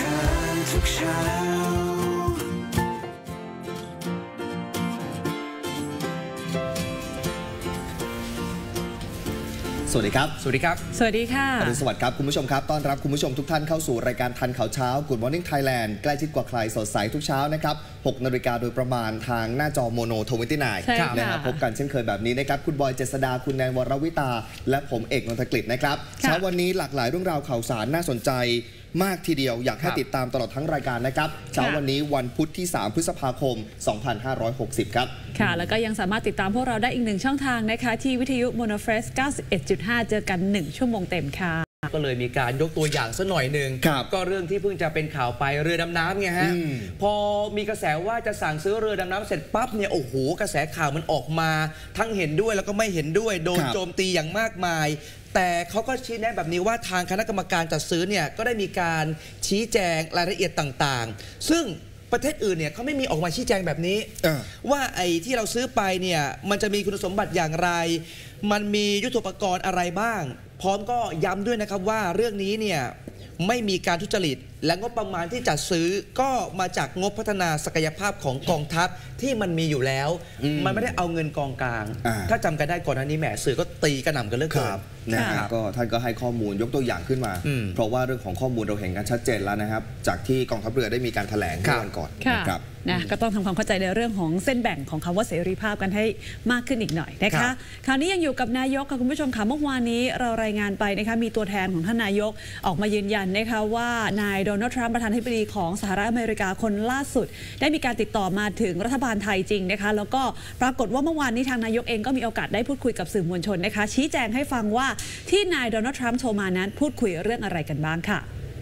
อทุกเช้าสวัสดีครับสวัสดีครับสวัสดีค่ะอรุณสวัสดิ์ครับคุณผู้ชมครับต้อนรับคุณผู้ชมทุกท่านเข้าสู่รายการทันข่าวเช้า Good Morning Thailand ใกล้ชิดกว่าใครสดใสทุกเช้านะครับ6 นาฬิกาโดยประมาณทางหน้าจอโมโน29นะครับพบกันเช่นเคยแบบนี้นะครับคุณบอยเจษดาคุณแนนวรวิตาและผมเอกนนทกฤษนะครับเช้าวันนี้หลากหลายเรื่องราวข่าวสารน่าสนใจมากทีเดียวอยากให้ติดตามตลอดทั้งรายการนะครับเช้าวันนี้วันพุธที่3 พฤษภาคม 2560 ครับค่ะแล้วก็ยังสามารถติดตามพวกเราได้อีก1ช่องทางนะคะที่วิทยุโมโนเฟรส 91.5 เจอกัน1ชั่วโมงเต็มค่ะก็เลยมีการยกตัวอย่างสักหน่อยหนึ่งก็เรื่องที่เพิ่งจะเป็นข่าวไปเรือดำน้ำไงฮะพอมีกระแสว่าจะสั่งซื้อเรือดำน้ำเสร็จปั๊บเนี่ยโอ้โหกระแสข่าวมันออกมาทั้งเห็นด้วยแล้วก็ไม่เห็นด้วยโดนโจมตีอย่างมากมายแต่เขาก็ชี้แนะแบบนี้ว่าทางคณะกรรมการจัดซื้อเนี่ยก็ได้มีการชี้แจงรายละเอียดต่างๆซึ่งประเทศอื่นเนี่ยเขาไม่มีออกมาชี้แจงแบบนี้ว่าไอ้ที่เราซื้อไปเนี่ยมันจะมีคุณสมบัติอย่างไรมันมียุทโธปกรณ์อะไรบ้างพร้อมก็ย้ำด้วยนะครับว่าเรื่องนี้เนี่ยไม่มีการทุจริตและงบประมาณที่จัดซื้อก็มาจากงบพัฒนาศักยภาพของกองทัพที่มันมีอยู่แล้วมันไม่ได้เอาเงินกองกลางถ้าจำกันได้ก่อนหน้านี้แหมสื่อก็ตีกระหน่ำกันเรื่องเกินนะครับก็ท่านก็ให้ข้อมูลยกตัวอย่างขึ้นมาเพราะว่าเรื่องของข้อมูลเราเห็นกันชัดเจนแล้วนะครับจากที่กองทัพเรือได้มีการแถลงเมื่อวันก่อนนะครับนะก็ต้องทำความเข้าใจในเรื่องของเส้นแบ่งของคำว่าเสรีภาพกันให้มากขึ้นอีกหน่อยนะคะคราวนี้ยังอยู่กับนายกค่ะคุณผู้ชมค่ะเมื่อวานนี้เรารายงานไปนะคะมีตัวแทนของท่านนายกออกมายืนยันนะคะว่านายโดนัลด์ทรัมป์ประธานาธิบดีของสหรัฐอเมริกาคนล่าสุดได้มีการติดต่อมาถึงรัฐบาลไทยจริงนะคะแล้วก็ปรากฏว่าเมื่อวานนี้ทางนายกเองก็มีโอกาสได้พูดคุยกับสื่อมวลชนนะคะชี้แจงให้ฟังว่าที่นายโดนัลด์ทรัมป์โทรมานั้นพูดคุยเรื่องอะไรกันบ้างค่ะ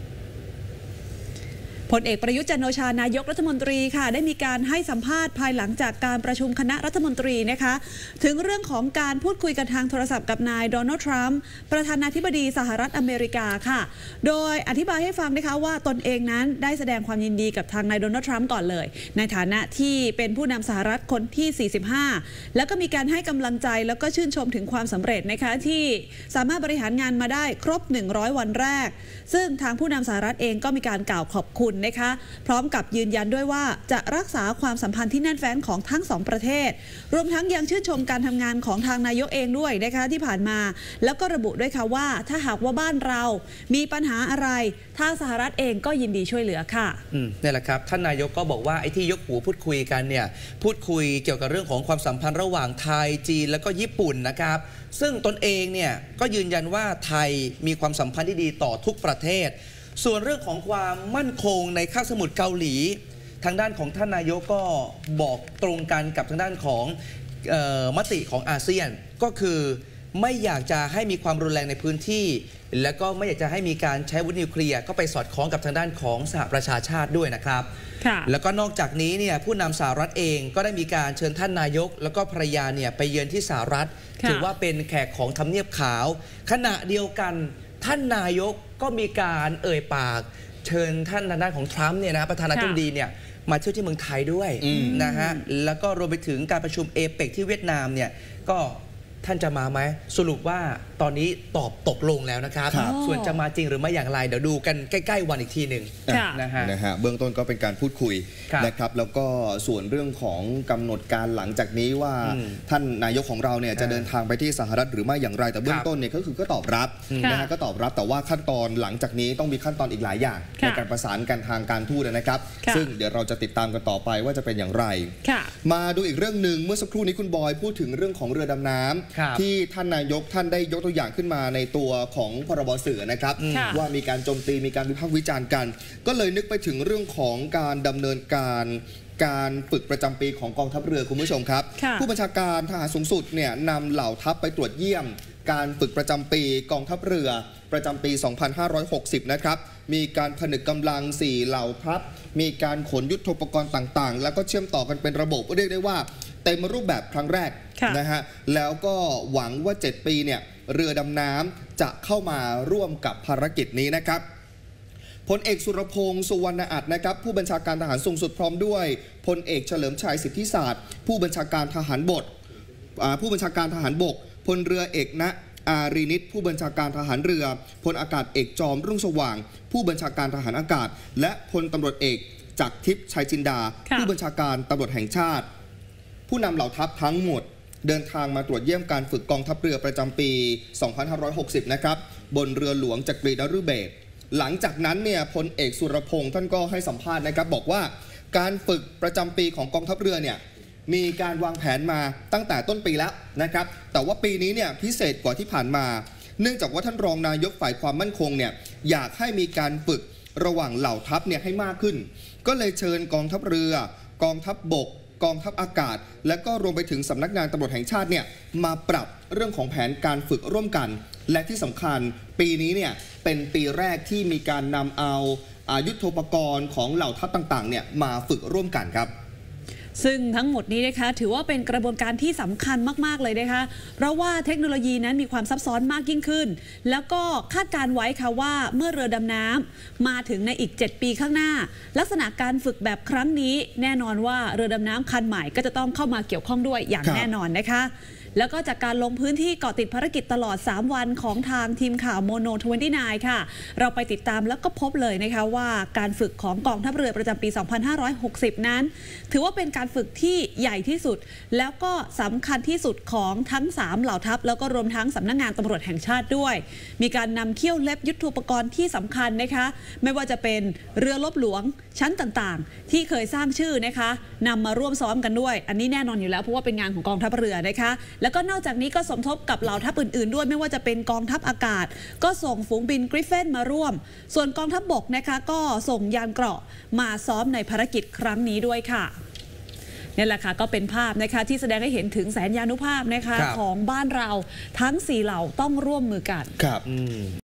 พลเอกประยุทธ์จันทร์โอชานายกรัฐมนตรีค่ะได้มีการให้สัมภาษณ์ภายหลังจากการประชุมคณะรัฐมนตรีนะคะถึงเรื่องของการพูดคุยกันทางโทรศัพท์กับนายโดนัลด์ทรัมป์ประธานาธิบดีสหรัฐอเมริกาค่ะโดยอธิบายให้ฟังนะคะว่าตนเองนั้นได้แสดงความยินดีกับทางนายโดนัลด์ทรัมป์ก่อนเลยในฐานะที่เป็นผู้นำสหรัฐคนที่45แล้วก็มีการให้กำลังใจแล้วก็ชื่นชมถึงความสำเร็จนะคะที่สามารถบริหารงานมาได้ครบ100วันแรกซึ่งทางผู้นำสหรัฐเองก็มีการกล่าวขอบคุณนะคะพร้อมกับยืนยันด้วยว่าจะรักษาความสัมพันธ์ที่แน่นแฟ้นของทั้ง2ประเทศรวมทั้งยังชื่นชมการทำงานของทางนายกเองด้วยนะคะที่ผ่านมาแล้วก็ระบุด้วยค่ะว่าถ้าหากว่าบ้านเรามีปัญหาอะไรทางสหรัฐเองก็ยินดีช่วยเหลือค่ะนี่แหละครับท่านนายกก็บอกว่าไอ้ที่ยกหูพูดคุยกันเนี่ยพูดคุยเกี่ยวกับเรื่องของความสัมพันธ์ระหว่างไทยจีนแล้วก็ญี่ปุ่นนะครับซึ่งตนเองเนี่ยก็ยืนยันว่าไทยมีความสัมพันธ์ที่ดีต่อทุกประเทศส่วนเรื่องของความมั่นคงในคาบสมุทรเกาหลีทางด้านของท่านนายกก็บอกตรงกันกับทางด้านของมติของอาเซียนก็คือไม่อยากจะให้มีความรุนแรงในพื้นที่แล้วก็ไม่อยากจะให้มีการใช้อาวุธนิวเคลียร์ก็ไปสอดคล้องกับทางด้านของสหประชาชาติด้วยนะครับแล้วก็นอกจากนี้เนี่ยผู้นำสหรัฐเองก็ได้มีการเชิญท่านนายกแล้วก็ภรรยาเนี่ยไปเยือนที่สหรัฐถือว่าเป็นแขกของทำเนียบขาวขณะเดียวกันท่านนายกก็มีการเอ่ยปากเชิญท่านด้านของทรัมป์เนี่ยนะประธานาธิบดีเนี่ยมาเที่ยวที่เมืองไทยด้วยนะฮะแล้วก็รวมไปถึงการประชุมเอเปกที่เวียดนามเนี่ยก็ท่านจะมาไหมสรุปว่าตอนนี้ตอบตกลงแล้วนะครับส่วนจะมาจริงหรือไม่อย่างไรเดี๋ยวดูกันใกล้ๆวันอีกทีหนึ่งนะฮะเบื้องต้นก็เป็นการพูดคุยนะครับแล้วก็ส่วนเรื่องของกำหนดการหลังจากนี้ว่าท่านนายกของเราเนี่ยจะเดินทางไปที่สหรัฐหรือไม่อย่างไรแต่เบื้องต้นเนี่ยก็คือก็ตอบรับนะฮะก็ตอบรับแต่ว่าขั้นตอนหลังจากนี้ต้องมีขั้นตอนอีกหลายอย่างในการประสานกันทางการทูตนะครับซึ่งเดี๋ยวเราจะติดตามกันต่อไปว่าจะเป็นอย่างไรมาดูอีกเรื่องหนึ่งเมื่อสักครู่นี้คุณบอยพูดถึงเรื่องของเรือดำน้ำที่ท่านนายกท่านได้ยกตัวอย่างขึ้นมาในตัวของพรบสื่อนะครับว่ามีการโจมตีมีการวิพากษ์วิจารณ์กันก็เลยนึกไปถึงเรื่องของการดำเนินการฝึกประจำปีของกองทัพเรือคุณผู้ชมครับผู้บัญชาการทหารสูงสุดเนี่ยนำเหล่าทัพไปตรวจเยี่ยมการฝึกประจำปีกองทัพเรือประจำปี 2560 นะครับมีการผนึกกำลัง4เหล่าทัพมีการขนยุทโธปกรณ์ต่างๆแล้วก็เชื่อมต่อกันเป็นระบบเรียกได้ว่าเต็มรูปแบบครั้งแรกนะฮะแล้วก็หวังว่า7ปีเนี่ยเรือดำน้ำจะเข้ามาร่วมกับภารกิจนี้นะครับพลเอกสุรพงษ์สุวรรณอัฏนะครับผู้บัญชาการทหารสูงสุดพร้อมด้วยพลเอกเฉลิมชัยสิทธิศาสตร์ผู้บัญชาการทหารบกพลเรือเอกณอารีนิตผู้บัญชาการทหารเรือพลอากาศเอกจอมรุ่งสว่างผู้บัญชาการทหารอากาศและพลตำรวจเอกจักรทิพย์ชัยจินดาผู้บัญชาการตำรวจแห่งชาติผู้นำเหล่าทัพทั้งหมดเดินทางมาตรวจเยี่ยมการฝึกกองทัพเรือประจำปี 2560 นะครับบนเรือหลวงจักรีนฤเบศรหลังจากนั้นเนี่ยพลเอกสุรพงษ์ท่านก็ให้สัมภาษณ์นะครับบอกว่าการฝึกประจำปีของกองทัพเรือเนี่ยมีการวางแผนมาตั้งแต่ต้นปีแล้วนะครับแต่ว่าปีนี้เนี่ยพิเศษกว่าที่ผ่านมาเนื่องจากว่าท่านรองนายกฝ่ายความมั่นคงเนี่ยอยากให้มีการฝึกระหว่างเหล่าทัพเนี่ยให้มากขึ้นก็เลยเชิญกองทัพเรือกองทัพบกกองทัพอากาศและก็รวมไปถึงสำนักงานตำรวจแห่งชาติเนี่ยมาปรับเรื่องของแผนการฝึกร่วมกันและที่สำคัญปีนี้เนี่ยเป็นปีแรกที่มีการนำเอายุทโธปกรณ์ของเหล่าทัพต่างๆเนี่ยมาฝึกร่วมกันครับซึ่งทั้งหมดนี้นะคะถือว่าเป็นกระบวนการที่สำคัญมากๆเลยนะคะเพราะว่าเทคโนโลยีนั้นมีความซับซ้อนมากยิ่งขึ้นแล้วก็คาดการไว้ค่ะว่าเมื่อเรือดำน้ำมาถึงในอีก7ปีข้างหน้าลักษณะการฝึกแบบครั้งนี้แน่นอนว่าเรือดำน้ำคันใหม่ก็จะต้องเข้ามาเกี่ยวข้องด้วยอย่างแน่นอนนะคะแล้วก็จากการลงพื้นที่เกาะติดภารกิจตลอด3วันของทางทีมข่าวโมโน 29 ค่ะเราไปติดตามแล้วก็พบเลยนะคะว่าการฝึกของกองทัพเรือประจำปี 2560 นั้นถือว่าเป็นการฝึกที่ใหญ่ที่สุดแล้วก็สำคัญที่สุดของทั้ง3เหล่าทัพแล้วก็รวมทั้งสำนักงานตำรวจแห่งชาติด้วยมีการนำเขี้ยวเล็บยุทโธปกรณ์ที่สำคัญนะคะไม่ว่าจะเป็นเรือรบหลวงชั้นต่างๆที่เคยสร้างชื่อนะคะนำมาร่วมซ้อมกันด้วยอันนี้แน่นอนอยู่แล้วเพราะว่าเป็นงานของกองทัพเรือนะคะแล้วก็นอกจากนี้ก็สมทบกับเหล่าทัพอื่นๆด้วยไม่ว่าจะเป็นกองทัพอากาศก็ส่งฝูงบินกริฟเฟนมาร่วมส่วนกองทัพบกนะคะก็ส่งยานเกราะมาซ้อมในภารกิจครั้งนี้ด้วยค่ะนี่แหละค่ะก็เป็นภาพนะคะที่แสดงให้เห็นถึงแสนยานุภาพนะคะของบ้านเราทั้ง4เหล่าต้องร่วมมือกันครับ